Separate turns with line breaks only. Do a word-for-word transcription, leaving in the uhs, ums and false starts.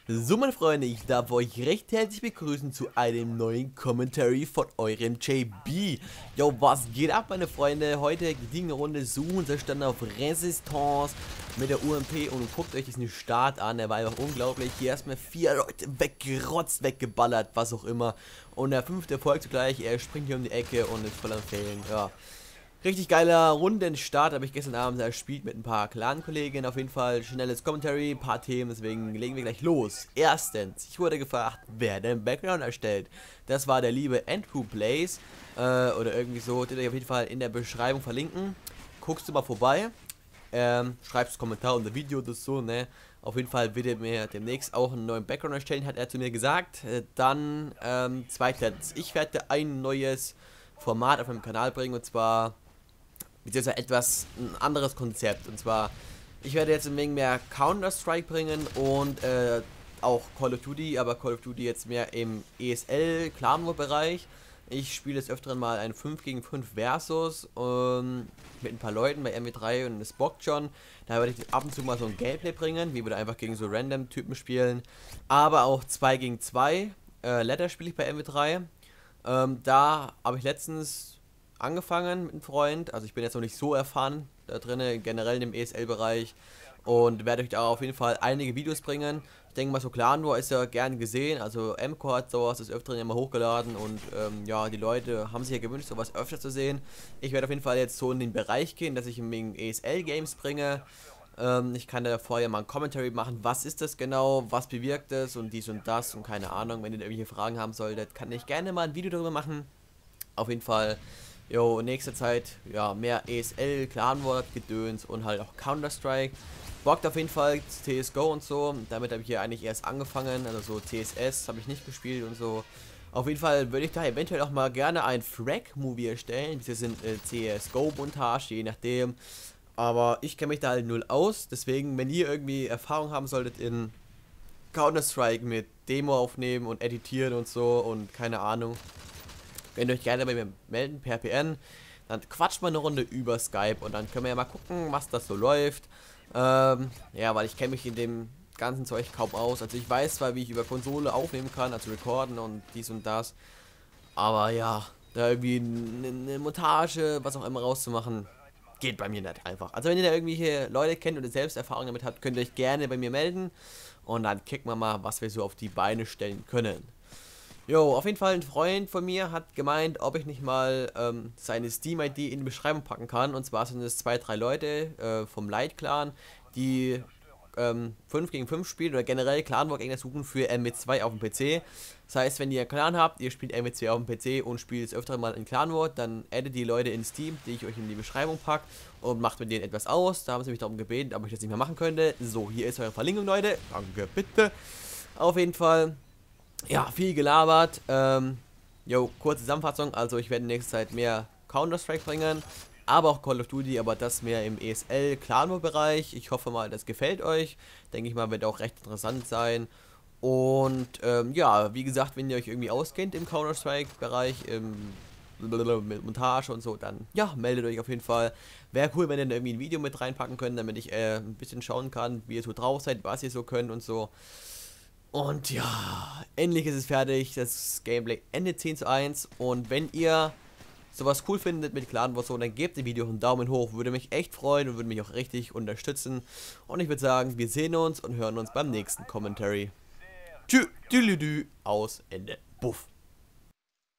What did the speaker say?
So, meine Freunde, ich darf euch recht herzlich begrüßen zu einem neuen Commentary von eurem J B. Yo, was geht ab, meine Freunde? Heute gediegene Runde suchen, sie stand auf Resistance mit der U M P und guckt euch diesen Start an, der war einfach unglaublich. Hier erstmal vier Leute weggerotzt, weggeballert, was auch immer. Und der fünfte folgt zugleich, er springt hier um die Ecke und ist voll am Fehlen, ja. Richtig geiler Rundenstart habe ich gestern Abend erspielt mit ein paar Clan-Kollegen. Auf jeden Fall schnelles Commentary, ein paar Themen, deswegen legen wir gleich los. Erstens, ich wurde gefragt, wer den Background erstellt. Das war der liebe Andrew Plays, äh, oder irgendwie so, den ich auf jeden Fall in der Beschreibung verlinken. Guckst du mal vorbei, ähm, schreibst Kommentar unter Video oder so, ne. Auf jeden Fall wird er mir demnächst auch einen neuen Background erstellen, hat er zu mir gesagt. Äh, dann, ähm, zweitens, ich werde ein neues Format auf meinem Kanal bringen, und zwar beziehungsweise etwas ein anderes Konzept. Und zwar, ich werde jetzt ein wenig mehr Counter-Strike bringen und äh, auch Call of Duty, aber Call of Duty jetzt mehr im E S L Clan War Bereich. Ich spiele jetzt öfteren mal ein fünf gegen fünf Versus ähm, mit ein paar Leuten bei M W drei und es bockt schon. Da werde ich ab und zu mal so ein Gameplay bringen, wie wir da einfach gegen so random Typen spielen. Aber auch zwei gegen zwei äh, Ladder spiele ich bei M W drei. Ähm, da habe ich letztens angefangen mit einem Freund, also ich bin jetzt noch nicht so erfahren da drin, generell in dem E S L-Bereich, und werde euch da auf jeden Fall einige Videos bringen. Ich denke mal, so Clan War ist ja gern gesehen, also M C O hat sowas des Öfteren immer hochgeladen und ähm, ja, die Leute haben sich ja gewünscht, sowas öfter zu sehen. Ich werde auf jeden Fall jetzt so in den Bereich gehen, dass ich in E S L-Games bringe. Ähm, ich kann da vorher mal ein Commentary machen, was ist das genau, was bewirkt es und dies und das und keine Ahnung. Wenn ihr da irgendwelche Fragen haben solltet, kann ich gerne mal ein Video darüber machen. Auf jeden Fall. Jo, in nächster Zeit, ja, mehr E S L, Clan War, Gedöns und halt auch Counter-Strike. Bockt auf jeden Fall C S G O und so. Damit habe ich hier eigentlich erst angefangen. Also so C S S habe ich nicht gespielt und so. Auf jeden Fall würde ich da eventuell auch mal gerne ein Frag-Movie erstellen. Das sind äh, C S G O-Montage, je nachdem. Aber ich kenne mich da halt null aus. Deswegen, wenn ihr irgendwie Erfahrung haben solltet in Counter-Strike mit Demo aufnehmen und editieren und so und keine Ahnung, könnt ihr euch gerne bei mir melden per P N. Dann quatscht mal eine Runde über Skype und dann können wir ja mal gucken, was das so läuft. Ähm, ja, weil ich kenne mich in dem ganzen Zeug kaum aus. Also ich weiß zwar, wie ich über Konsole aufnehmen kann, also recorden und dies und das. Aber ja, da irgendwie eine, eine Montage, was auch immer rauszumachen, geht bei mir nicht einfach. Also wenn ihr da irgendwelche Leute kennt und selbst Erfahrung damit habt, könnt ihr euch gerne bei mir melden. Und dann kicken wir mal, was wir so auf die Beine stellen können. Jo, auf jeden Fall ein Freund von mir hat gemeint, ob ich nicht mal ähm, seine Steam I D in die Beschreibung packen kann. Und zwar sind es zwei, drei Leute äh, vom Light Clan, die ähm, fünf gegen fünf spielen oder generell Clan War Gegner suchen für M W zwei auf dem P C. Das heißt, wenn ihr einen Clan habt, ihr spielt M W zwei auf dem P C und spielt es öfter mal in Clan War, dann addet die Leute in Steam, die ich euch in die Beschreibung packe, und macht mit denen etwas aus. Da haben sie mich darum gebeten, ob ich das nicht mehr machen könnte. So, hier ist eure Verlinkung, Leute. Danke, bitte. Auf jeden Fall. Ja, viel gelabert. Ähm, jo, kurze Zusammenfassung. Also ich werde in nächster Zeit mehr Counter-Strike bringen, aber auch Call of Duty, aber das mehr im E S L Clan War Bereich. Ich hoffe mal, das gefällt euch. Denke ich mal, wird auch recht interessant sein. Und ähm, ja, wie gesagt, wenn ihr euch irgendwie auskennt im Counter-Strike Bereich, im mit Montage und so, dann ja, meldet euch auf jeden Fall. Wäre cool, wenn ihr da irgendwie ein Video mit reinpacken könnt, damit ich äh, ein bisschen schauen kann, wie ihr so drauf seid, was ihr so könnt und so. Und ja, endlich ist es fertig, das Gameplay endet zehn zu eins, und wenn ihr sowas cool findet mit Clan War so, dann gebt dem Video einen Daumen hoch, würde mich echt freuen und würde mich auch richtig unterstützen. Und ich würde sagen, wir sehen uns und hören uns beim nächsten Commentary. Tschüss, aus, Ende, Buff.